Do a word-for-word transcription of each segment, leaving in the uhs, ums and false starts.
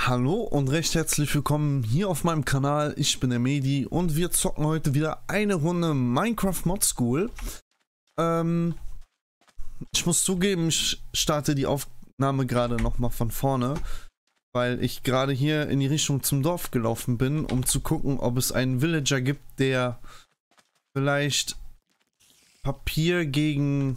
Hallo und recht herzlich willkommen hier auf meinem Kanal. Ich bin der Medi und wir zocken heute wieder eine Runde Minecraft Mod School. Ähm, ich muss zugeben, ich starte die Aufnahme gerade nochmal von vorne, weil ich gerade hier in die Richtung zum Dorf gelaufen bin, um zu gucken, ob es einen Villager gibt, der vielleicht Papier gegen...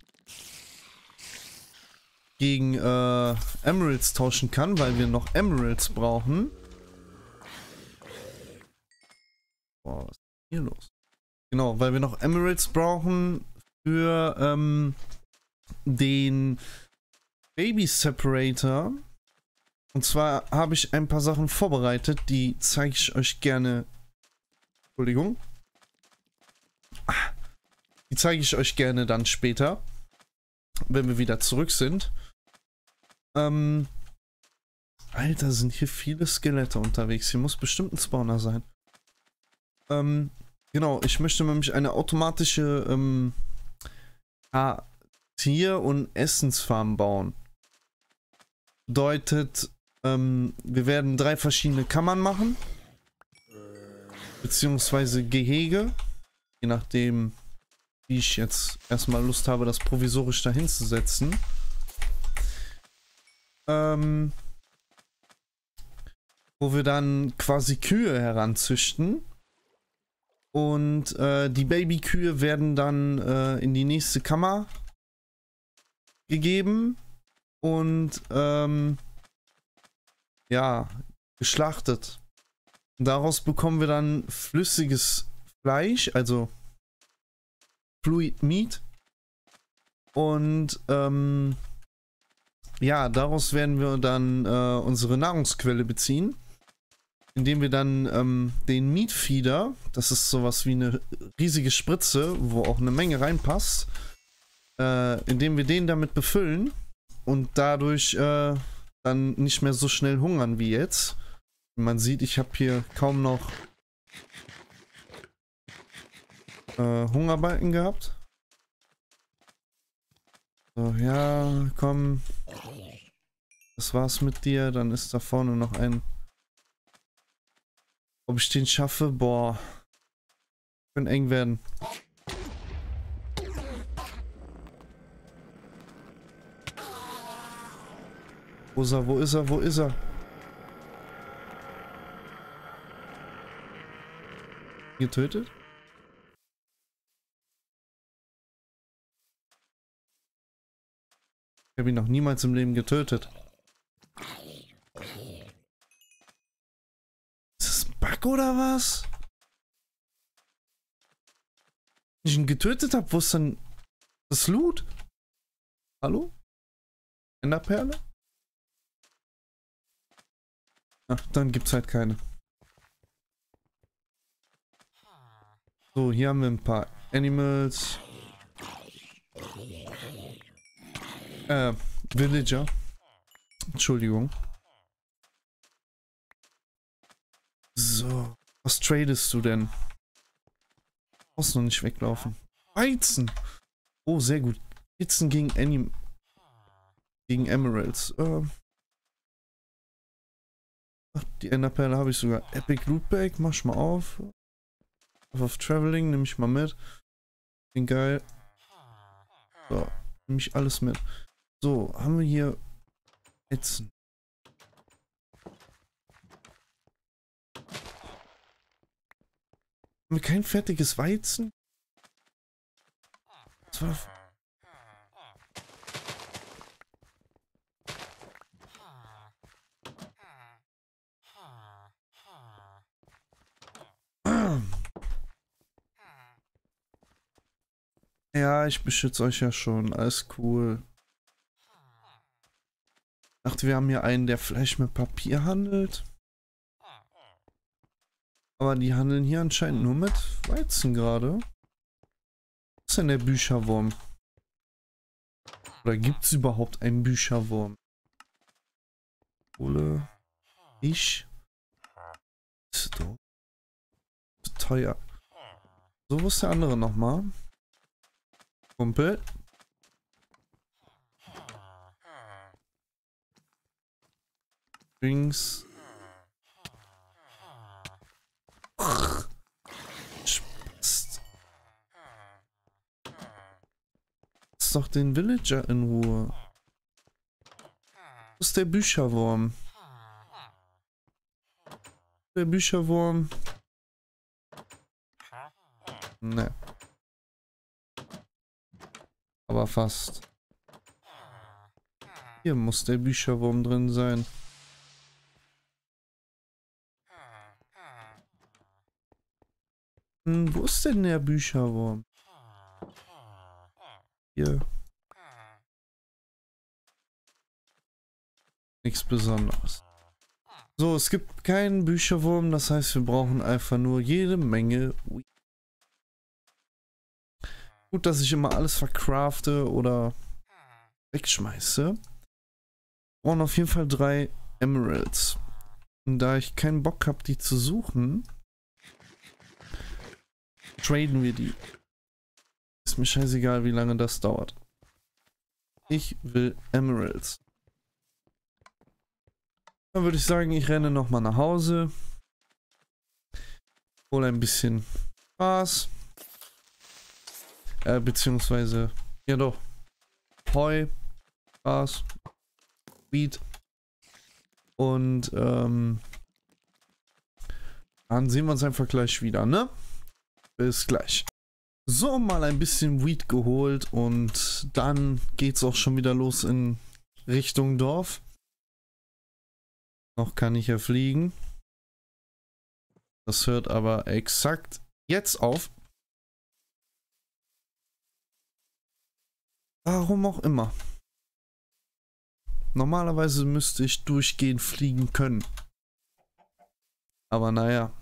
gegen äh, Emeralds tauschen kann, weil wir noch Emeralds brauchen. Boah, was ist hier los? Genau, weil wir noch Emeralds brauchen für ähm, den Baby Separator. Und zwar habe ich ein paar Sachen vorbereitet, die zeige ich euch gerne. Entschuldigung. Die zeige ich euch gerne dann später, wenn wir wieder zurück sind. Ähm, Alter, sind hier viele Skelette unterwegs. Hier muss bestimmt ein Spawner sein. Ähm, genau, ich möchte nämlich eine automatische ähm, ah, Tier- und Essensfarm bauen. Bedeutet, ähm, wir werden drei verschiedene Kammern machen. Beziehungsweise Gehege. Je nachdem, wie ich jetzt erstmal Lust habe, das provisorisch dahin zu setzen. Ähm, wo wir dann quasi Kühe heranzüchten. Und äh, die Babykühe werden dann äh, in die nächste Kammer gegeben. Und ähm, ja, geschlachtet. Daraus bekommen wir dann flüssiges Fleisch, also Fluid Meat. Und ähm, ja, daraus werden wir dann äh, unsere Nahrungsquelle beziehen, indem wir dann ähm, den Meat Feeder, das ist sowas wie eine riesige Spritze, wo auch eine Menge reinpasst, äh, indem wir den damit befüllen und dadurch äh, dann nicht mehr so schnell hungern wie jetzt. Wie man sieht, ich habe hier kaum noch äh, Hungerbalken gehabt. So, ja, komm. Das war's mit dir. Dann ist da vorne noch ein... Ob ich den schaffe? Boah. Könnte eng werden. Wo ist er? Wo ist er? Wo ist er? Getötet? Ich habe ihn noch niemals im Leben getötet. Ist das ein Bug oder was? Wenn ich ihn getötet habe, wo ist dann das Loot? Hallo? Enderperle? Ach, dann gibt's halt keine. So, hier haben wir ein paar Animals. Äh, Villager. Entschuldigung. So, was tradest du denn? Du brauchst noch nicht weglaufen. Weizen! Oh, sehr gut. Weizen gegen Anim... gegen Emeralds. Äh. Ach, die Enderperle habe ich sogar. Epic Loot Bag, mach ich mal auf. Auf Traveling nehme ich mal mit. Bin geil. So, nehme ich alles mit. So, haben wir hier Weizen. Haben wir kein fertiges Weizen? Das war... Ja, ich beschütze euch ja schon. Alles cool. Ich dachte, wir haben hier einen, der vielleicht mit Papier handelt. Aber die handeln hier anscheinend nur mit Weizen gerade. Was ist denn der Bücherwurm? Oder gibt es überhaupt einen Bücherwurm? Kohle. Ich. Ist doch teuer. So, wo ist der andere nochmal? Kumpel. Drinks. Spast. Lass doch den Villager in Ruhe. Wo ist der Bücherwurm? Der Bücherwurm. Ne. Aber fast. Hier muss der Bücherwurm drin sein. Hm, wo ist denn der Bücherwurm? Hier. Nichts Besonderes. So, es gibt keinen Bücherwurm, das heißt, wir brauchen einfach nur jede Menge Weed. Gut, dass ich immer alles verkrafte oder wegschmeiße. Wir brauchen auf jeden Fall drei Emeralds. Und da ich keinen Bock habe, die zu suchen, traden wir die. Ist mir scheißegal, wie lange das dauert. Ich will Emeralds. Dann würde ich sagen, ich renne nochmal nach Hause. Hole ein bisschen Gras. Äh, beziehungsweise, ja doch, Heu, Gras, Weed. Und ähm, dann sehen wir uns einfach gleich wieder, ne? Bis gleich. So, mal ein bisschen Weed geholt und dann geht's auch schon wieder los in Richtung Dorf. Noch kann ich ja fliegen. Das hört aber exakt jetzt auf. Warum auch immer. Normalerweise müsste ich durchgehend fliegen können. Aber naja.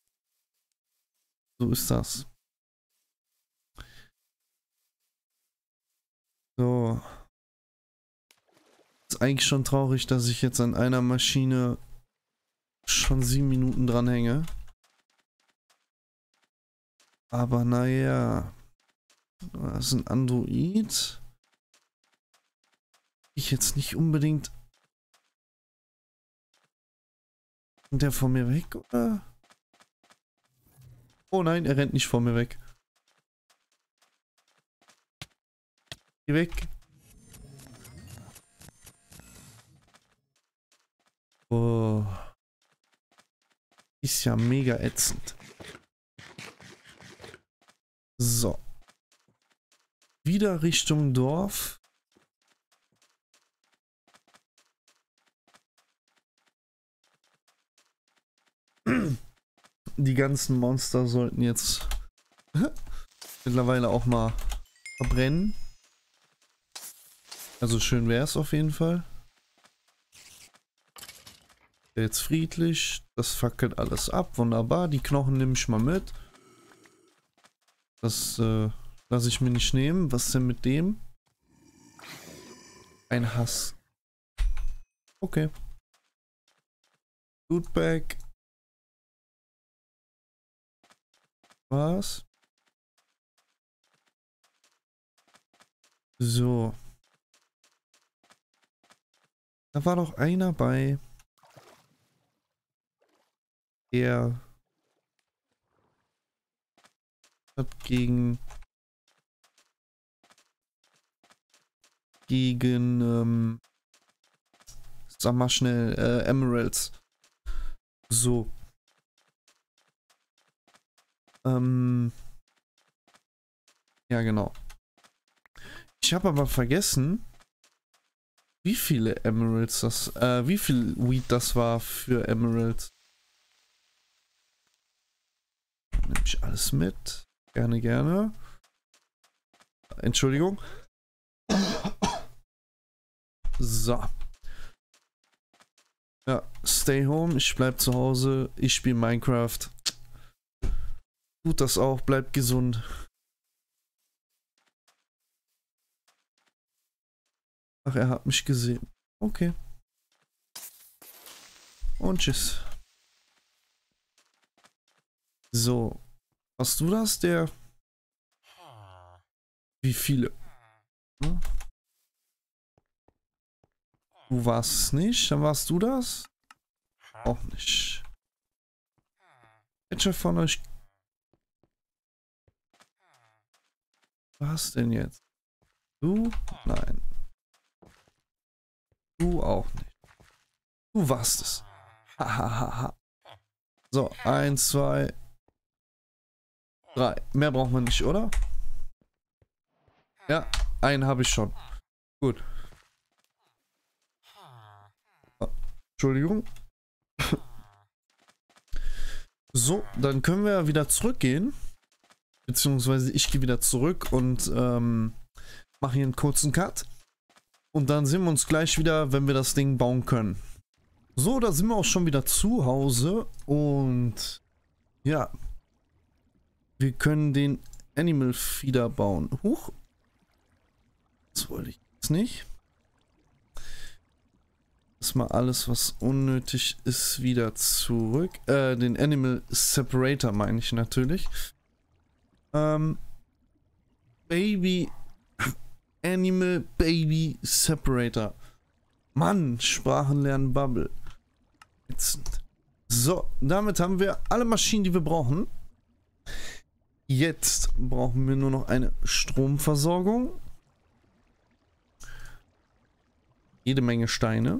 So ist das. So. Ist eigentlich schon traurig, dass ich jetzt an einer Maschine schon sieben Minuten dran hänge. Aber naja. Das ist ein Android. Ich jetzt nicht unbedingt. Und der vor mir weg, oder? Oh nein, er rennt nicht vor mir weg. Geh weg. Oh. Ist ja mega ätzend. So. Wieder Richtung Dorf. Die ganzen Monster sollten jetzt mittlerweile auch mal verbrennen. Also schön wäre es auf jeden Fall. Jetzt friedlich. Das fackelt alles ab. Wunderbar. Die Knochen nehme ich mal mit. Das äh, lasse ich mir nicht nehmen. Was denn mit dem? Ein Hass. Okay. Lootbag. Was? So. Da war doch einer bei. Der hat gegen gegen ähm, sag mal schnell äh, Emeralds. So. Ähm, ja, genau. Ich habe aber vergessen, wie viele Emeralds das, äh, wie viel Weed das war für Emeralds. Nehme ich alles mit. Gerne, gerne. Entschuldigung. So. Ja, stay home. Ich bleib zu Hause. Ich spiele Minecraft. Tut das auch. Bleibt gesund. Ach, er hat mich gesehen. Okay. Und tschüss. So. Hast du das, der? Wie viele? Hm? Du warst es nicht, dann warst du das? Auch nicht. Welcher von euch... Was denn jetzt? Du? Nein. Du auch nicht. Du warst es. Hahaha. So, eins, zwei, drei. Mehr braucht man nicht, oder? Ja, einen habe ich schon. Gut. Entschuldigung. So, dann können wir wieder zurückgehen. Beziehungsweise ich gehe wieder zurück und ähm, mache hier einen kurzen Cut. Und dann sehen wir uns gleich wieder, wenn wir das Ding bauen können. So, da sind wir auch schon wieder zu Hause. Und ja, wir können den Animal Feeder bauen. Huch. Das wollte ich jetzt nicht. Mal alles, was unnötig ist, wieder zurück. Äh, den Animal Separator meine ich natürlich. Ähm, Baby Animal Baby Separator. Mann, Sprachenlernen Bubble. Ätzend. So, damit haben wir alle Maschinen, die wir brauchen. Jetzt brauchen wir nur noch eine Stromversorgung. Jede Menge Steine.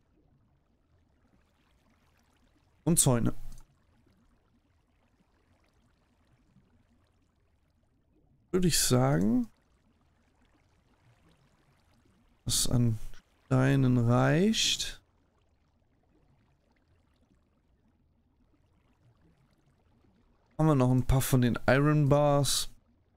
Und Zäune. Würde ich sagen, was an Steinen reicht. Haben wir noch ein paar von den Iron Bars.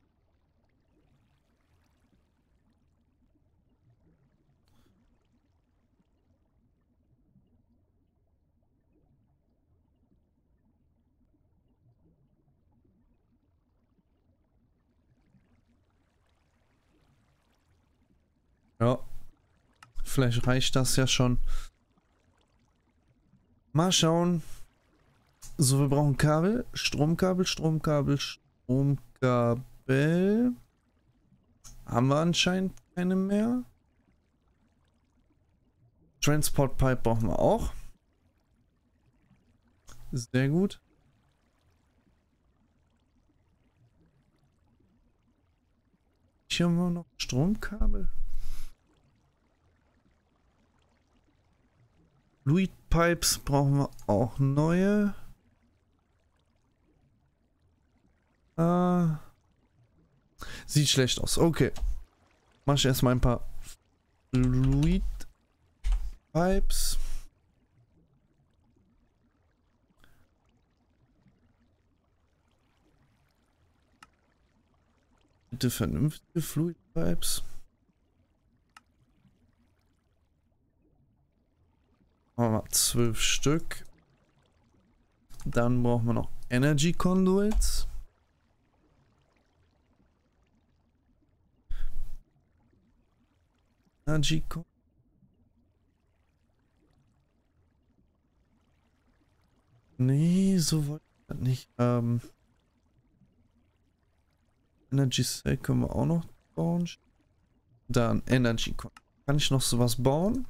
Ja, vielleicht reicht das ja schon. Mal schauen. So, wir brauchen Kabel, Stromkabel, Stromkabel, Stromkabel. Haben wir anscheinend keine mehr. Transport Pipe brauchen wir auch. Sehr gut. Hier haben wir noch Stromkabel. Fluid Pipes brauchen wir auch neue. Äh, sieht schlecht aus. Okay. Mach ich erstmal ein paar Fluid Pipes. Bitte vernünftige Fluid Pipes. Machen wir mal zwölf Stück. Dann brauchen wir noch Energy Conduits. Energy Conduits. Nee, so wollte ich das nicht. Ähm, Energy Cell können wir auch noch bauen. Dann Energy Conduits. Kann ich noch sowas bauen?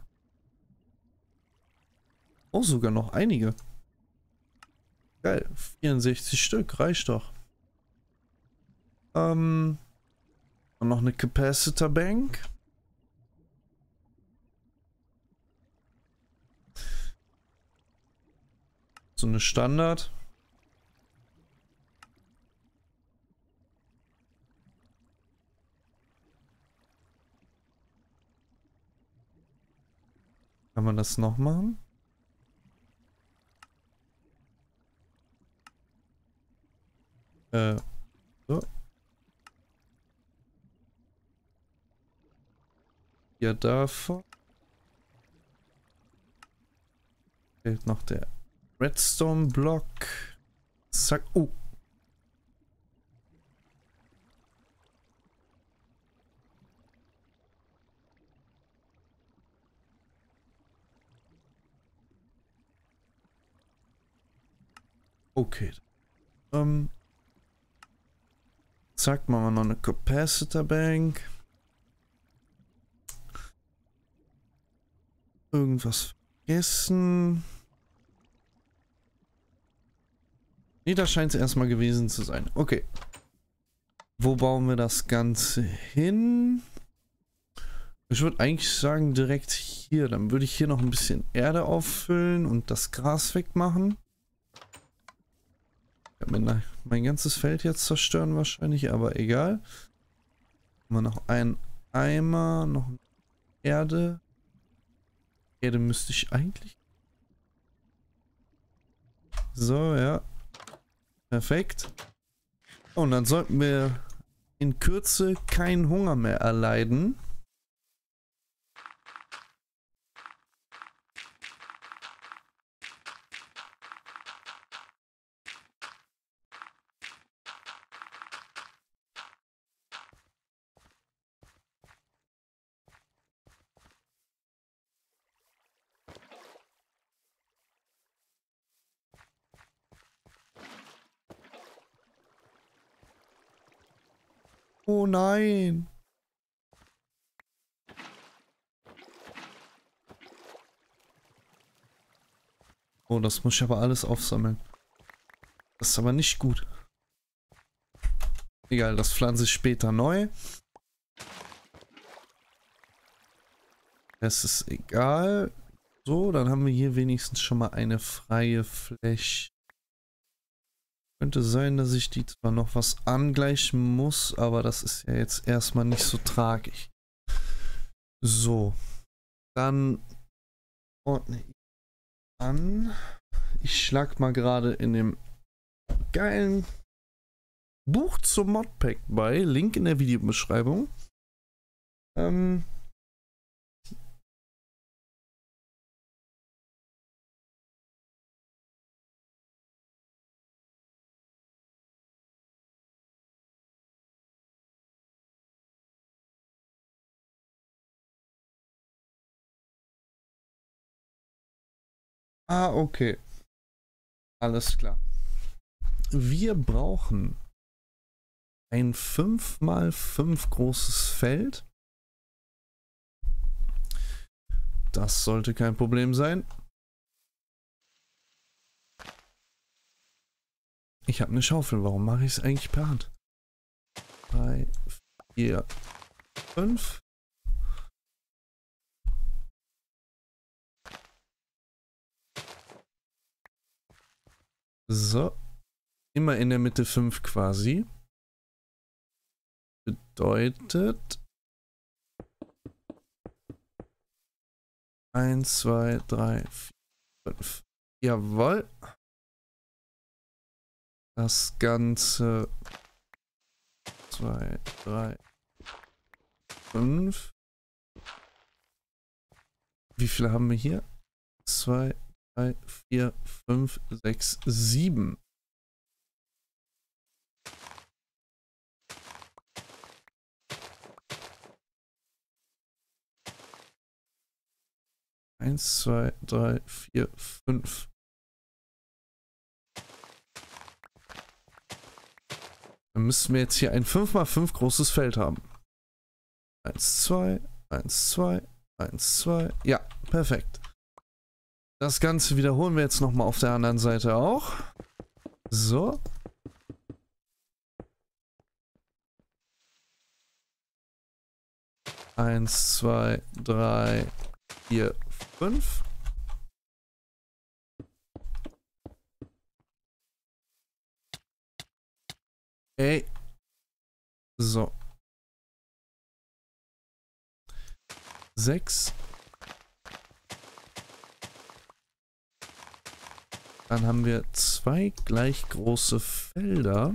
Oh, sogar noch einige. Geil. vierundsechzig Stück. Reicht doch. Ähm. Und noch eine Capacitor Bank. So eine Standard. Kann man das noch machen? Äh, so. Ja, davon. Fehlt noch der Redstone-Block. Zack. Oh. Okay. Ähm. Zack, machen wir noch eine Capacitor Bank. Irgendwas vergessen. Nee, das scheint es erstmal gewesen zu sein. Okay. Wo bauen wir das Ganze hin? Ich würde eigentlich sagen, direkt hier. Dann würde ich hier noch ein bisschen Erde auffüllen und das Gras wegmachen. Ich werde mir mein ganzes Feld jetzt zerstören wahrscheinlich, aber egal. Haben wir noch einen Eimer, noch Erde. Erde müsste ich eigentlich. So, ja. Perfekt. Und dann sollten wir in Kürze keinen Hunger mehr erleiden. Oh nein. Oh, das muss ich aber alles aufsammeln. Das ist aber nicht gut. Egal, das pflanze ich später neu. Das ist egal. So, dann haben wir hier wenigstens schon mal eine freie Fläche. Könnte sein, dass ich die zwar noch was angleichen muss, aber das ist ja jetzt erstmal nicht so tragisch. So, dann ordne ich an. Ich schlag mal gerade in dem geilen Buch zum Modpack bei. Link in der Videobeschreibung. Ähm... Ah, okay. Alles klar. Wir brauchen ein fünf mal fünf großes Feld. Das sollte kein Problem sein. Ich habe eine Schaufel. Warum mache ich es eigentlich per Hand? drei, vier, fünf. So. Immer in der Mitte fünf quasi. Bedeutet eins, zwei, drei, vier, fünf. Jawohl. Das Ganze zwei, drei, fünf. Wie viele haben wir hier? zwei, drei, vier, fünf, sechs, sieben. eins, zwei, drei, vier, fünf. Dann müssten wir jetzt hier ein fünf mal fünf großes Feld haben. eins, zwei, eins, zwei, eins, zwei. Ja, perfekt. Das Ganze wiederholen wir jetzt nochmal auf der anderen Seite auch. So. eins, zwei, drei, vier, fünf. Ey. So. sechs. Dann haben wir zwei gleich große Felder.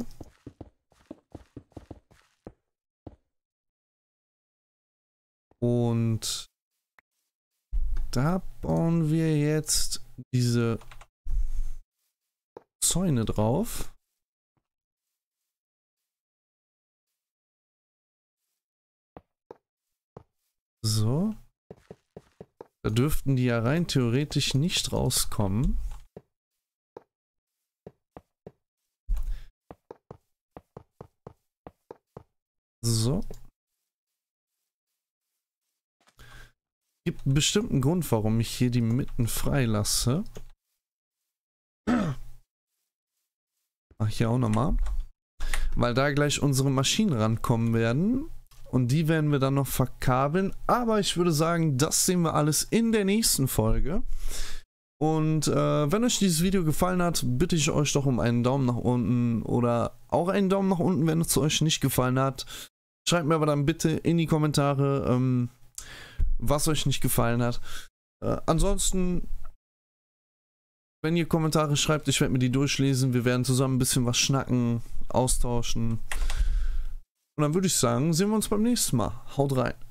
Und da bauen wir jetzt diese Zäune drauf. So. Da dürften die ja rein theoretisch nicht rauskommen. So. Gibt einen bestimmten Grund, warum ich hier die Mitten frei lasse. Mach ich hier auch nochmal. Weil da gleich unsere Maschinen rankommen werden. Und die werden wir dann noch verkabeln. Aber ich würde sagen, das sehen wir alles in der nächsten Folge. Und äh, wenn euch dieses Video gefallen hat, bitte ich euch doch um einen Daumen nach unten oder auch einen Daumen nach unten, wenn es euch nicht gefallen hat. Schreibt mir aber dann bitte in die Kommentare, ähm, was euch nicht gefallen hat. Äh, ansonsten, wenn ihr Kommentare schreibt, ich werde mir die durchlesen. Wir werden zusammen ein bisschen was schnacken, austauschen. Und dann würde ich sagen, sehen wir uns beim nächsten Mal. Haut rein.